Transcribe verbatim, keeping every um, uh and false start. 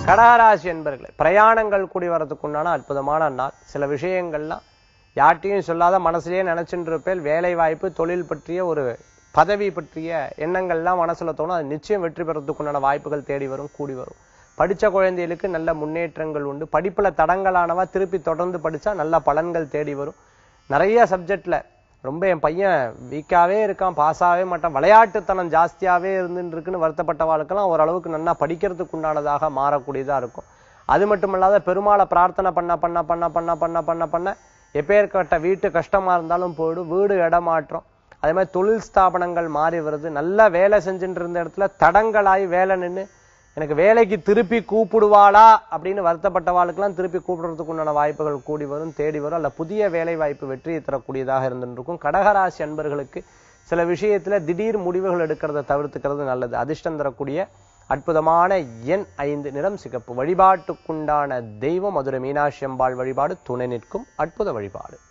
கடகராசி என்பர்களே, பிரயாணங்கள் கூடி வரதுக்கு உண்டான அற்புதமான நாள். சில விஷயங்கள்லாம் யார்ட்டையும் சொல்லாத மனசுலயே நினைச்சுட்டு இருப்பேன். வேலை வாய்ப்பு, தொழில் பற்றிய ஒரு பதவி பற்றிய எண்ணங்கள்லாம் மனசுல தோணும். அது நிச்சயம் வெற்றி பெறதுக்கு உண்டான வாய்ப்புகள் தேடி வரும், கூடி வரும். படிச்ச குழந்தைகளுக்கு நல்ல முன்னேற்றங்கள் உண்டு. படிப்புல தடங்கலானவா திருப்பி தொடர்ந்து படிச்சா நல்ல பலன்கள் தேடி வரும். நிறைய சப்ஜெக்ட்ல ரொம்ப என் பையன் வீக்காவே இருக்கான், பாஸாவே மாட்டான், விளையாட்டுத்தனம் ஜாஸ்தியாவே இருந்துட்டு இருக்குன்னு வருத்தப்பட்டவாளுக்கெல்லாம் ஓரளவுக்கு நல்லா படிக்கிறதுக்கு உண்டானதாக மாறக்கூடியதா இருக்கும். அது மட்டும் இல்லாத பெருமாளை பிரார்த்தனை பண்ண பண்ண பண்ண பண்ண பண்ண பண்ண பண்ண எப்பேற்பட்ட வீட்டு கஷ்டமா இருந்தாலும் போயிடும். வீடு இடமாற்றம், அதே மாதிரி தொழில் ஸ்தாபனங்கள் மாறி வருது. நல்லா வேலை செஞ்சுட்டு இருந்த இடத்துல தடங்களாய் வேலை நின்று எனக்கு வேலைக்கு திருப்பி கூப்பிடுவாளா அப்படின்னு வருத்தப்பட்டவாளுக்கெல்லாம் திருப்பி கூப்பிடுறதுக்கு உண்டான வாய்ப்புகள் கூடி வரும், தேடி வரும். அல்ல புதிய வேலை வாய்ப்பு வெற்றியை தரக்கூடியதாக இருந்துருக்கும். கடகராசி அன்பர்களுக்கு சில விஷயத்துல திடீர் முடிவுகள் எடுக்கிறத தவிர்த்துக்கிறது நல்லது. அதிர்ஷ்டம் தரக்கூடிய அற்புதமான எண் ஐந்து, நிறம் சிகப்பு. வழிபாட்டுக்குண்டான தெய்வம் மதுரை மீனாட்சி அம்பாள் வழிபாடு. துணை நிற்கும் அற்புத வழிபாடு.